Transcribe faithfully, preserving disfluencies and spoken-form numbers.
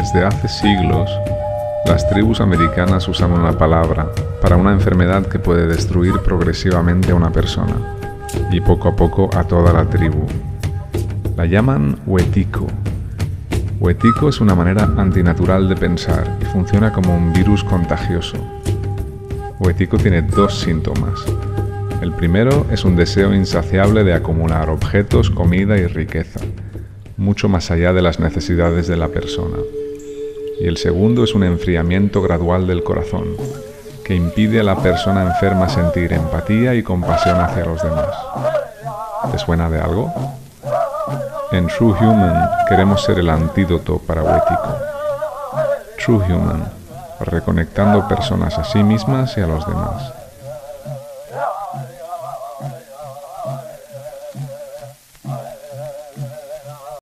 Desde hace siglos, las tribus americanas usan una palabra para una enfermedad que puede destruir progresivamente a una persona y poco a poco a toda la tribu. La llaman huetico. Huetico es una manera antinatural de pensar y funciona como un virus contagioso. Huetico tiene dos síntomas. El primero es un deseo insaciable de acumular objetos, comida y riqueza, mucho más allá de las necesidades de la persona. Y el segundo es un enfriamiento gradual del corazón, que impide a la persona enferma sentir empatía y compasión hacia los demás. ¿Te suena de algo? En True Human queremos ser el antídoto para huetico. True Human, reconectando personas a sí mismas y a los demás.